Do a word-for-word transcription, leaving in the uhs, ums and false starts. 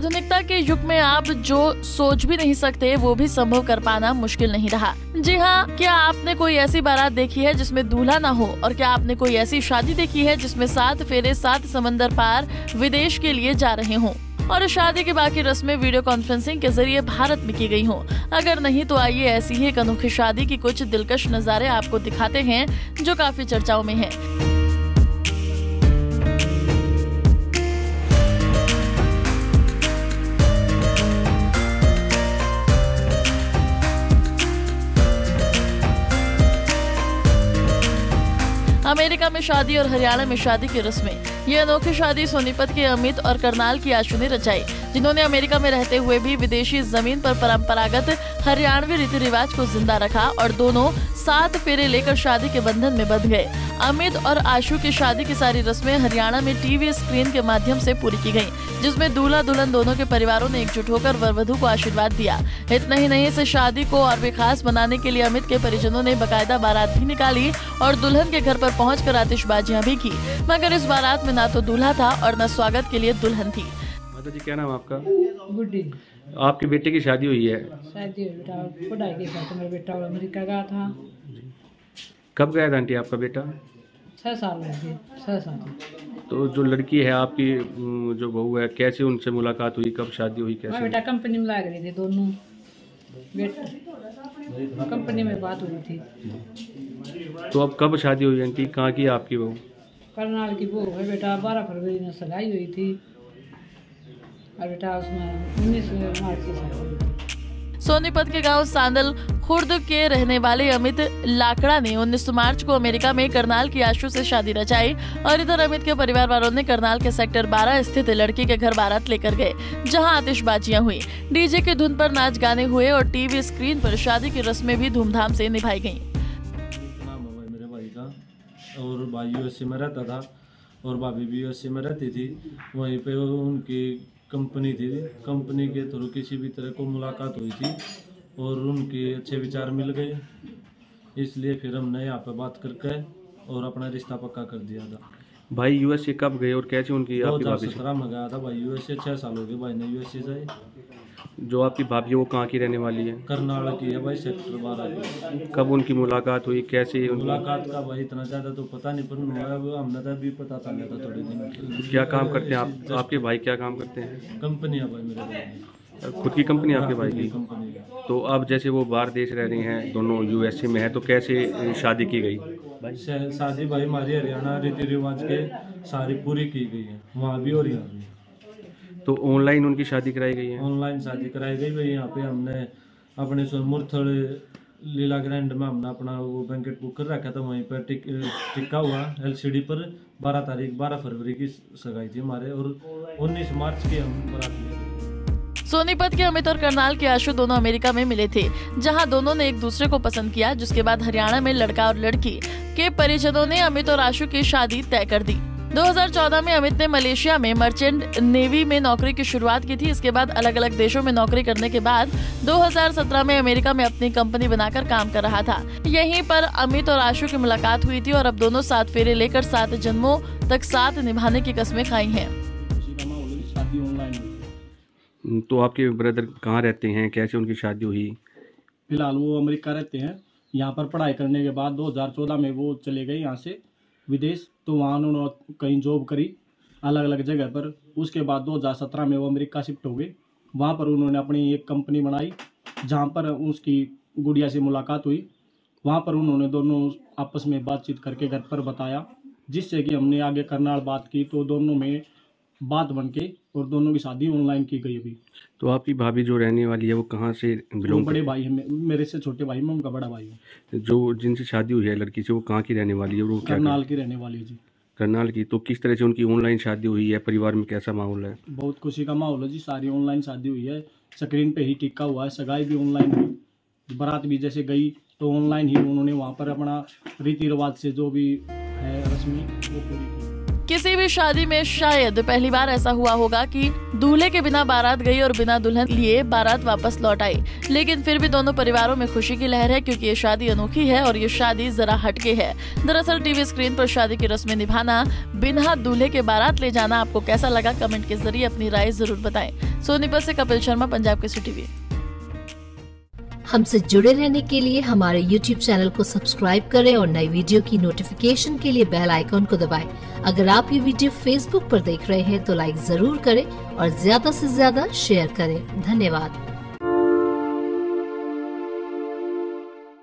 आधुनिकता के युग में आप जो सोच भी नहीं सकते वो भी संभव कर पाना मुश्किल नहीं रहा। जी हाँ, क्या आपने कोई ऐसी बारात देखी है जिसमें दूल्हा ना हो? और क्या आपने कोई ऐसी शादी देखी है जिसमें सात फेरे सात समंदर पार विदेश के लिए जा रहे हों और शादी की बाकी रस्में वीडियो कॉन्फ्रेंसिंग के जरिए भारत में की गई हों? अगर नहीं तो आइए ऐसी ही एक अनोखी शादी की कुछ दिलकश नज़ारे आपको दिखाते हैं जो काफी चर्चाओं में है। अमेरिका में शादी और हरियाणा में शादी की रस्में। ये अनोखी शादी सोनीपत के अमित और करनाल की आशु ने रचाई, जिन्होंने अमेरिका में रहते हुए भी विदेशी जमीन पर परंपरागत हरियाणवी रीति रिवाज को जिंदा रखा और दोनों सात फेरे लेकर शादी के बंधन में बंध गए। अमित और आशु की शादी की सारी रस्में हरियाणा में टीवी स्क्रीन के माध्यम से पूरी की गयी, जिसमें दूल्हा दुल्हन दोनों के परिवारों ने एकजुट होकर वर वधू को आशीर्वाद दिया। इतना ही नहीं, इस शादी को और भी खास बनाने के लिए अमित के परिजनों ने बकायदा बारात भी निकाली और दुल्हन के घर पर पहुंचकर आतिशबाजियां भी की, मगर इस बारात में ना तो दूल्हा था और न स्वागत के लिए दुल्हन थी। माता जी, क्या नाम है आपका? गुड्डी। आपके बेटे की शादी हुई है? शादी बेटा पढ़ाई के साथ मेरा बेटा अमेरिका गया था। कब गया था आंटी आपका बेटा? छह साल हो गए, छह साल। तो जो लड़की है आपकी, जो बहू है, कैसे उनसे मुलाकात हुई? कब शादी हुई? कैसे? बेटा कंपनी में लग रहे थे दोनों, बेटा कंपनी में बात हुई थी। तो अब कब शादी हुई आंटी? कहाँ की आपकी बहू? करनाल की बहू है बेटा, बारह फरवरी में सगाई हुई थी और बेटा उसमें उन्नीस मार्च की शादी हुई थी। सोनीपत के गांव सांदल खुर्द के रहने वाले अमित लाकड़ा ने उन्नीस मार्च को अमेरिका में करनाल की आशु से शादी रचाई और इधर अमित के परिवार वालों ने करनाल के सेक्टर बारह स्थित लड़की के घर बारात लेकर गए, जहां आतिशबाजियां हुई, डीजे की धुन पर नाच गाने हुए और टीवी स्क्रीन पर शादी की रस्में भी धूमधाम से निभाई गयी। मेरे भाई का और भाई यूएसए में रहता था और भाभी भी यूएसए में रहती थी। वहीं पे उनकी कंपनी थी, कंपनी के थ्रू किसी भी तरह को मुलाकात हुई थी और उनके अच्छे विचार मिल गए, इसलिए फिर हमने यहाँ पे बात करके और अपना रिश्ता पक्का कर दिया था। भाई यूएसए कब गए और कैसे उनकी दो आपकी हजार भाभी? सत्रह में गया था भाई यूएसए, छह साल हो गए भाई ने यूएसए जाए। जो आपकी भाभी है वो कहाँ की रहने वाली है? करनाल की है भाई, सेक्टर बारह। कब उनकी मुलाकात हुई? कैसे उनकी मुलाकात का भाई इतना ज्यादा तो पता नहीं, पर हमने तो भी पता चल था थोड़े दिन। क्या काम करते हैं आप? आपके भाई क्या काम करते हैं? कंपनी है भाई मेरे भाई, खुद की कंपनी आपके भाई की? कंपनी। तो अब जैसे वो बाहर देश रह रहे हैं, दोनों यूएसए में है, तो कैसे शादी की गई? शादी भाई हमारी हरियाणा रीति रिवाज के सारी पूरी की गई है, वहाँ भी और यहाँ भी। तो ऑनलाइन उनकी शादी कराई गई है? ऑनलाइन शादी कराई गई भाई। यहाँ पे हमने अपने मुरथल लीला ग्रैंड में हमने अपना वो बैंकेट बुक कर रखा था, वहीं पर टिक, टिका हुआ एलसीडी पर बारह तारीख बारह फरवरी की सगाई थी हमारे और उन्नीस मार्च की हम बारात लिए। सोनीपत के अमित और करनाल के आशु दोनों अमेरिका में मिले थे, जहां दोनों ने एक दूसरे को पसंद किया, जिसके बाद हरियाणा में लड़का और लड़की के परिजनों ने अमित और आशु की शादी तय कर दी। दो हज़ार चौदह में अमित ने मलेशिया में मर्चेंट नेवी में नौकरी की शुरुआत की थी। इसके बाद अलग अलग देशों में नौकरी करने के बाद दो हज़ार सत्रह में अमेरिका में अपनी कंपनी बनाकर काम कर रहा था। यहीं पर अमित और आशु की मुलाकात हुई थी और अब दोनों सात फेरे लेकर सात जन्मों तक साथ निभाने की कस्में खाई हैं। तो आपके ब्रदर कहाँ रहते हैं? कैसे उनकी शादी हुई? फिलहाल वो अमेरिका रहते हैं। यहाँ पर पढ़ाई करने के बाद दो हज़ार चौदह में वो चले गए यहाँ से विदेश, तो वहाँ उन्होंने कहीं जॉब करी अलग अलग जगह पर। उसके बाद दो हज़ार सत्रह में वो अमेरिका शिफ्ट हो गए। वहाँ पर उन्होंने अपनी एक कंपनी बनाई, जहाँ पर उसकी गुड़िया से मुलाकात हुई। वहाँ पर उन्होंने दोनों आपस में बातचीत करके घर पर बताया, जिससे कि हमने आगे करनाल बात की, तो दोनों में बात बन के और दोनों की शादी ऑनलाइन की गई अभी। तो आपकी भाभी जो रहने वाली है वो कहाँ से बिलोंग? बड़े भाई है, मेरे से छोटे भाई, मैं उनका बड़ा भाई हूँ। जो जिनसे शादी हुई है लड़की से, वो कहाँ की रहने वाली है? वो करनाल की रहने वाली है जी। करनाल की। तो किस तरह से उनकी ऑनलाइन शादी हुई है? परिवार में कैसा माहौल है? बहुत खुशी का माहौल है जी। सारी ऑनलाइन शादी हुई है, स्क्रीन पे ही टिका हुआ है। सगाई भी ऑनलाइन हुई, बारात भी जैसे गई तो ऑनलाइन ही उन्होंने वहाँ पर अपना रीति रिवाज से जो भी है रस्में वो पूरी की। किसी भी शादी में शायद पहली बार ऐसा हुआ होगा कि दूल्हे के बिना बारात गई और बिना दुल्हन लिए बारात वापस लौट आई, लेकिन फिर भी दोनों परिवारों में खुशी की लहर है, क्योंकि ये शादी अनोखी है और ये शादी जरा हटके है। दरअसल टीवी स्क्रीन पर शादी की रस्में निभाना, बिना दूल्हे के बारात ले जाना आपको कैसा लगा? कमेंट के जरिए अपनी राय जरूर बताएं। सोनीपत से कपिल शर्मा, पंजाब केसरी टीवी। हमसे जुड़े रहने के लिए हमारे यूट्यूब चैनल को सब्सक्राइब करें और नई वीडियो की नोटिफिकेशन के लिए बेल आइकॉन को दबाएं। अगर आप ये वीडियो फेसबुक पर देख रहे हैं तो लाइक जरूर करें और ज्यादा से ज्यादा शेयर करें। धन्यवाद।